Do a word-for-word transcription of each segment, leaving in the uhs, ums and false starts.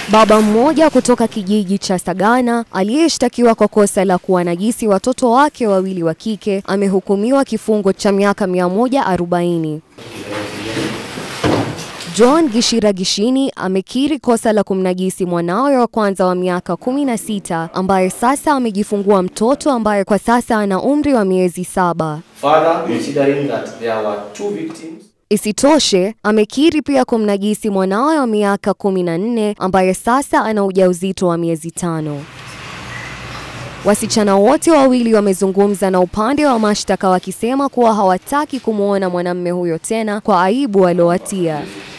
Baba mmoja kutoka kijiji cha Sagana aliyeshtakiwa kwa kosa la kuwanajisi watoto wake wawili wa kike amehukumiwa kifungo cha miaka mia moja arobaini. John Gishira Gishini amekiri kosa la kumnajisi mwanawe wa kwanza wa miaka kumi na sita ambaye sasa amejifungua mtoto ambaye kwa sasa ana umri wa miezi saba. Further, considering that there were two victims. Isitoshe, amekiri pia kumnajisi mwanawe wa miaka kumi na nne ambaye sasa ana ujauzito wa miezi tano. Wasichana wote wawili wamezungumza na upande wa mashtaka wakisema kuwa hawataki kumuona mwanamume huyo tena kwa aibu aliowatia.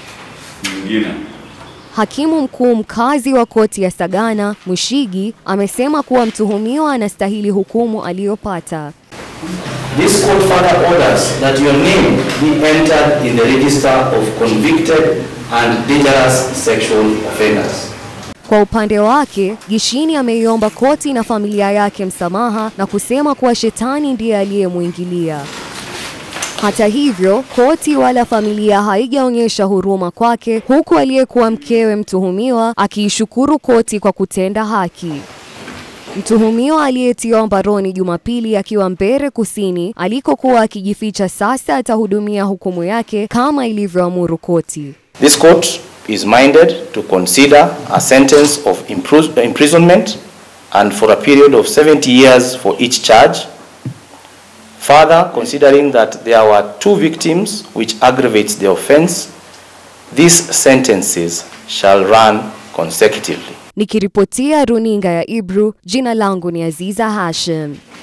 Hakimu mkuu mkazi wa koti ya Sagana, Mushigi, amesema kuwa mtuhumiwa anastahili hukumu aliyopata. This court further orders that your name be entered in the register of convicted and dangerous sexual offenders. Kwa upande wake, Gishini ameiomba koti na familia yake msamaha na kusema kuwa shetani ndiye aliyemuingilia. Hata hivyo, koti wala familia haijaonyesha huruma kwake, huku aliyekuwa mkewe mtuhumiwa akiishukuru koti kwa kutenda haki. Mtuhumiwa aliyetiwa mbaroni Jumapili akiwa Mbeere Kusini alikokuwa akijificha sasa atahudumia hukumu yake kama ilivyoamuru koti. This court is minded to consider a sentence of imprisonment and for a period of seventy years for each charge. Further, considering that there were two victims which aggravates the offense, these sentences shall run consecutively. Nikiripotia runinga ya Ibru, jina langu ni Aziza Hashim.